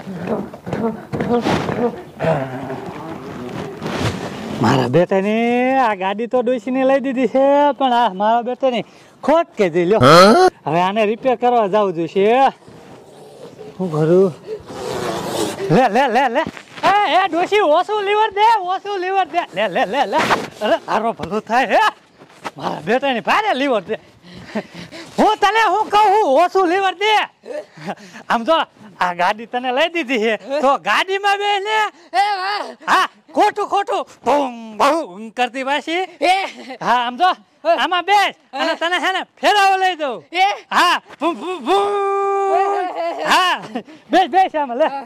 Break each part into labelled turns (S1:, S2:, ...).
S1: મારા બેટાની આ ગાડી તો ડોશીને લઈ દીધી છે, પણ આ મારા બેટાની ખોટ કે જી લ્યો. હવે આને રિપેર કરવા જવું જોઈશે. હું કરું? લે લે લે લે એ ડોશી ઓછું લીવર દે, ઓછું લીવર દે. લે લે લે લે. અરે આરો ભલું થાય હે. મારા બેટાની ભારે લીવર દે. હું તને હું કહું ઓછું લીવર દે. આમ તો આ ગાડી તને લઈ દીધી છે તો ગાડીમાં બે ને હા ખોટું ખોટું બૂમ બૂમ કરતી પાછી. હા આમ તો આમાં બેસ અને તને છે ને ફેરાવો લઈ દઉં. હા બૂમ બૂમ બૂમ. હા બેસ બેસ આમાં લે.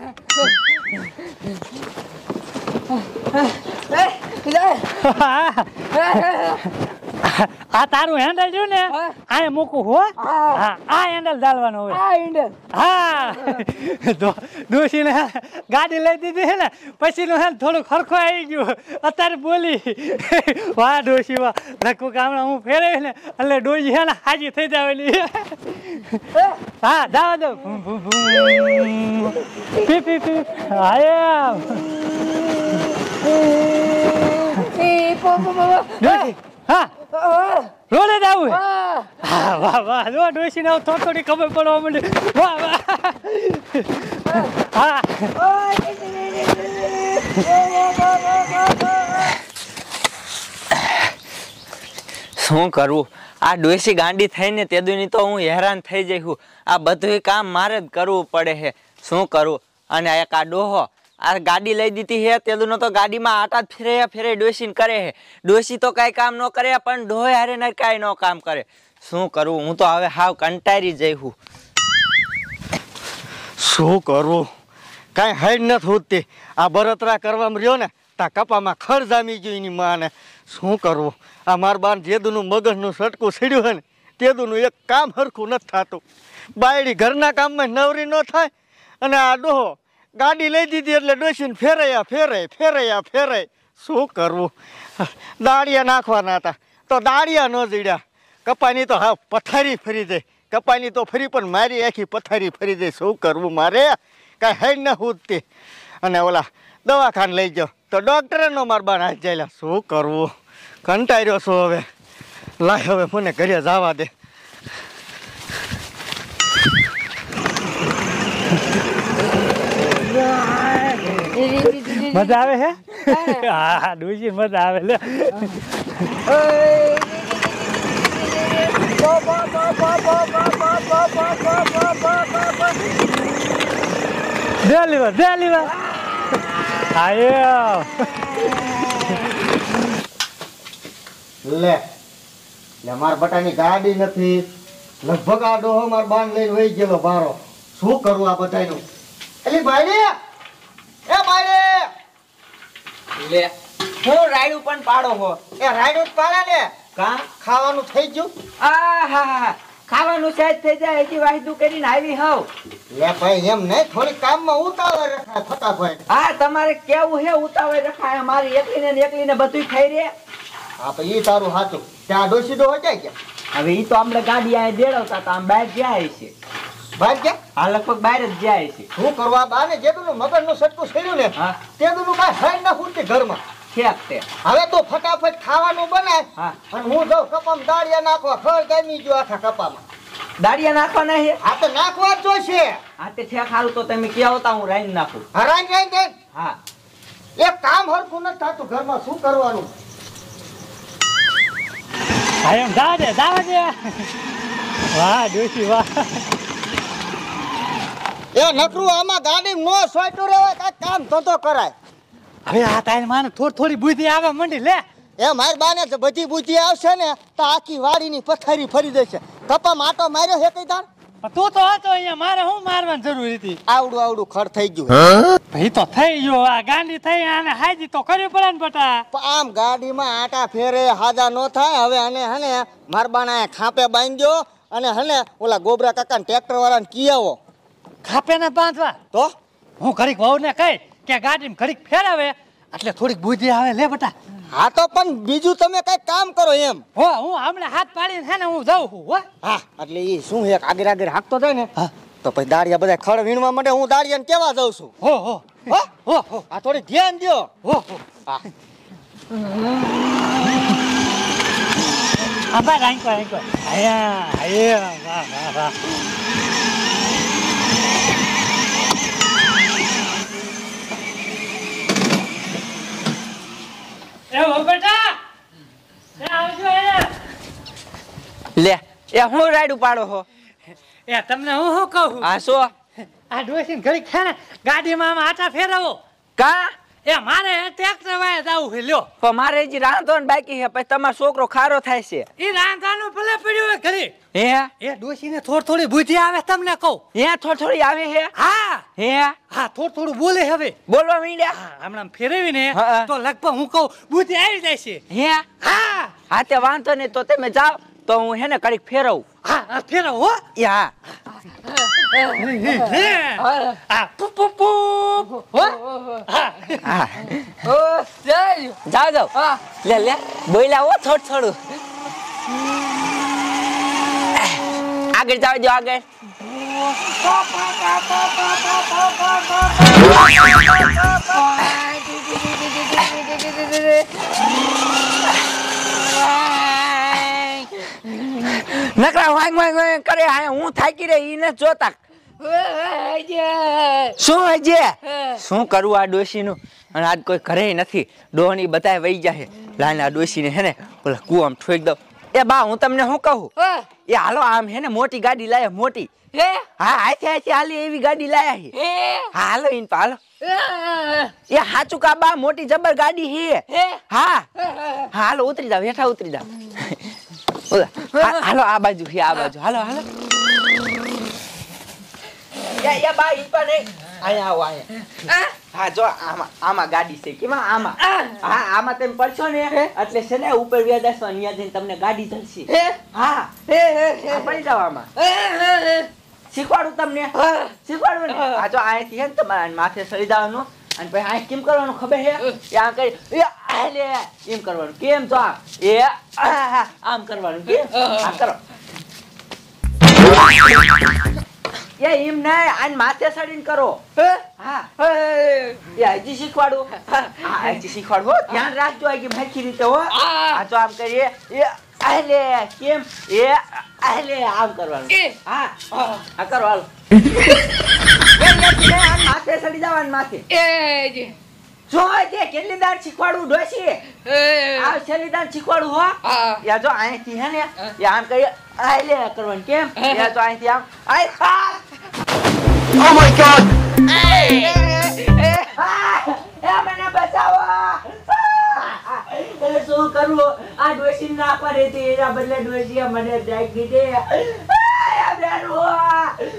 S1: આ તારું હેન્ડલ જો ને આ મૂકું હો. હા આ હેન્ડલ ડાલવાનો હોય. હા ડોશી ને ગાડી લઈ દીધી છે ને પછી નું થોડું ખરખો આવી ગયું. અત્યારે બોલી વાહ ડોશી વાહ લખું કામડા હું ફેરવી ને એટલે ડોશી છે ને હાજી થઈ જાવેલી. હા દાવા દો પી પી પી. હા હા રોડે જ આવું. હા વાહ વાહ જો ડોશી ને થોડી થોડી ખબર પડવા માંડી. વાહ વાહ. હા
S2: શું કરું? આ ડોશી ગાંડી થઈને તેદુની તો હું હેરાન થઈ જઈશું. આ બધું કામ મારે જ કરવું પડે છે. શું કરું? અને એક આ ડોહો આ ગાડી લઈ દીધી છે તેદુનો તો ગાડીમાં આટા ફેરે ફેરે ડોશીને કરે છે. ડોશી તો કાંઈ કામ ન કરે પણ ડોહે હારે ને કાંઈ ન કામ કરે. શું કરું? હું તો હવે હાવ કંટાળી જઈશું.
S3: શું કરવું? કાંઈ હાઈડ નથી હોતી. આ બળતરા કરવામાં રહ્યો ને તા કપામાં ખડ જામી ગયું એની માને. શું કરવું? આ માર બાન જેદુનું મગજનું સટકું સીડ્યું હોય ને તેદુનું એક કામ હરખું નથી થતું. બાયડી ઘરના કામમાં નવરી ન થાય અને આ ડોહો ગાડી લઈ દીધી એટલે ડોશીને ફેરાયા ફેરાય ફેરાયા ફેરાય. શું કરવું? દાળિયા નાખવાના હતા તો દાળિયા ન જડ્યા. કપાની તો હા પથારી ફરી જાય. કપાની તો ફરી પણ મારી આખી પથારી ફરી જાય. શું કરવું મારે? કાંઈ હેડ ન ઉઠતી. અને ઓલા દવાખાને લઈ જાઓ તો ડૉક્ટરે નો માર બાન હાથ જાયલા. શું કરવું? કંટાળ્યો છો હવે. લાય હવે મને ઘરે જવા દે.
S1: મજા આવે હે? હા ડોશી મજા આવે લે. લીવર દે લીવર. આયો
S3: લે લે માર બટાની ગાડી નથી. લગભગ આ ડોહો માર બાન લઈને વહી ગયેલો બારો. શું કરું આ બધાનું? એલી ભાઈ એ ભાઈ
S2: લે હું રાયડું પણ પાડો હો.
S3: એ રાયડું જ પાડે ને.
S2: કા
S3: ખાવાનું થઈ ગયું?
S2: હા ખાવાનું સાઈડ થઈ જાય હજી વાહિદું કરીને આવી હોવ.
S3: લે ભાઈ એમ નહીં થોડી કામમાં ઉતાવળ રખાય ફટાફટ.
S2: હા તમારે કેવું હે ઉતાવળ રખાય? મારી એકલીને બધું ખાઈ રે.
S3: હા પણ ઈ તારું સાચું. ત્યાં ડોશી ડો હજાય ગયા.
S2: હવે ઈ તો આપણે ગાડી આ દેડવતા તો આમ બહાર જાય છે.
S3: બહાર ગયા?
S2: હા લગભગ બહાર જ જાય છે.
S3: શું કરવા બાને જેદુનું મગજનું સટકું છેડ્યું ને
S2: હા
S3: તેદુનું કાંઈ હાઈ ના ફૂટતી ઘરમાં.
S2: ઠેક તે
S3: હવે તો ફટાફટ ખાવાનું બનાય.
S2: હા
S3: અને હું જાઉં કપામાં દાળિયા નાખવા. ખર ગામી ગયો આખા કપામાં.
S2: દાડિયા નાખવાના છે?
S3: આ તો નાખવા જ જોઈશે.
S2: હા તે ઠેક હારું તો તમે ક્યાં હોતા હું રાઈન નાખું.
S3: હરાઈ જાય.
S2: હા
S3: એક કામ હરખું નથી થતું ઘરમાં. શું કરવાનું?
S1: હા એમ જા દે જાવા દે. વાહ ડોશી વાહ.
S3: એ નકરું આમાં ગાડી નો સોયટું રહેવાય. કાંઈક કામ ધંધો કરાય.
S1: હવે આ તારી માને થોડી બુદ્ધિ આવવા માંડી લે.
S3: એ મારી બાને બધી બુદ્ધિ આવશે ને તો આખી વાડીની પથારી ફરી દેશે. કપા માટો માર્યો છે કઈ દાણ?
S1: તું તો હતો અહીંયા. મારે શું મારવાની જરૂર હતી?
S3: આવડું ખડ થઈ ગયું.
S1: ભાઈ તો થઈ ગયો. આ ગાંડી થઈ આને હાજી તો કરવી પડે ને બટા.
S3: આમ ગાડીમાં આટા ફેરે હાજા ન થાય. હવે અને હને મારબાના ખાપે બાંધ્યો અને હને ઓલા ગોબરા કાકાને ટ્રેક્ટર વાળાને કી આવો.
S1: ખાપે ને બાંધવા
S3: તો
S1: હું ઘડીક વહુ ને કહી કે ગાડીમાં ઘડીક ફેરાવે એટલે થોડીક બુદ્ધિ આવે લે બટા.
S3: હા તો પણ બીજું તમે કઈ કામ કરો એમ.
S1: હો હું હમણાં હાથ પાડીને છે ને હું જાઉં છું. હો
S3: હા એટલે એ શું એક આગળ હાંકતો જાય ને તો પછી દાળિયા બધા ખડ વીણવા માટે હું દાળિયાને કેવા જાઉં છું
S1: હો હો
S3: હો
S1: હો હો
S3: આ થોડી ધ્યાન દ્યો
S1: હો હો
S3: હા
S1: આબા રાંકો આયા આયા વાહ વાહ વાહ એ ઓ બેટા એ આવજો
S2: લે એ હું રાઈડ ઉપાડો હો
S1: એ તમને હું શું કહું
S2: આ શું
S1: આ ડોસીને ઘડી ખે ને ગાડીમાં આમ આટા ફેરવો
S2: કા
S1: એ મારે ટ્રેક્ટર વાય જાવું છે લ્યો
S2: પણ મારે હજી રાંધવાનું બાકી છે પછી તમારો છોકરો ખારો થાય છે
S1: એ રાંધાનું ભલે પડ્યું હોય ઘરે
S2: હે
S1: એ ડોસીને થોડી બુદ્ધિ આવે તમને કહું
S2: હે થોડી આવે હે
S1: હા
S2: હે
S1: હા થોડું બોલે હવે
S2: બોલવા માંડ્યા
S1: હા હમણાં ફેરવીને
S2: હા.
S1: તો લગભગ હું કહું બુદ્ધિ આવી જાય છે
S2: હે
S1: હા
S2: હા તે વાંધો નહીં તો તમે જાઓ તો હું હે ને કડીક ફેરવું
S1: હા ફેરવો હો
S2: એ હા
S1: હા પુ પુ પુ હો હા
S2: હા જાઓ લે લે બોલ્યા હો થોડું આગળ જાવ જો આગળ નકરા વાંગ વાંગ કરે હા હું થાકી રહી ઈને જોતા શું હજે શું કરવું આ ડોશીનું અને આજ કોઈ ઘરે નથી ડોહની બધાય વહી જાય લાને આ ડોશીને હે ને ઓલા કુવામાં ઠોક દઉં એ બા હું તમને શું કહું એ હાલો આમ હે ને મોટી ગાડી લાયા મોટી હા આથી હાલી એવી ગાડી લાયા છે હા હાલો ઇન હાલો એ હાચું કા બા મોટી જબર ગાડી છે હા હાલો ઉતરી જાવ હેઠા ઉતરી જાવ હાલો આ બાજુ છે આ બાજુ હાલો હાલો યા બા ઈ પર આયા આવો આયા હા જો આમાં ગાડી છે કેમાં આમાં હા આમાં તમે પડશો ને એટલે છે ને ઉપર વ્યાદાસો અહીંયા જઈને તમને ગાડી જલશે હા પડી જાવ આમાં શીખવાડું તમને શીખવાડું ને આ જો અહીંથી હે ને તમારા માથે સરી જવાનું અને પછી અહીં કેમ કરવાનું ખબર છે આ કરી લે એમ કરવાનું કેમ તો આમ કરવાનું કેમ આમ કરો એ એમ નહીં આને માથે સડીને કરો હા એ હજી શીખવાડું હા હજી શીખવાડું હો ધ્યાન રાખજો આ કે ભાખી રીતે હો આ તો આમ કરીએ એ આલે કેમ એ આલે આમ કરવાનું હા આ કરો હાલો માથે સડી જવાનું માથે જો જે કેટલી દાર શીખવાડું ડોશી આ છેલ્લી દાર શીખવાડું હો યા જો અહીંથી હે ને આમ કરીએ આલે કરવાનું કેમ યા તો અહીંથી આમ
S3: ઓ માય ગોડ
S2: મને બચાવો શું કરવું આ ડોશી ના પડે તે એના બદલે ડોશી મને દેખ દીધે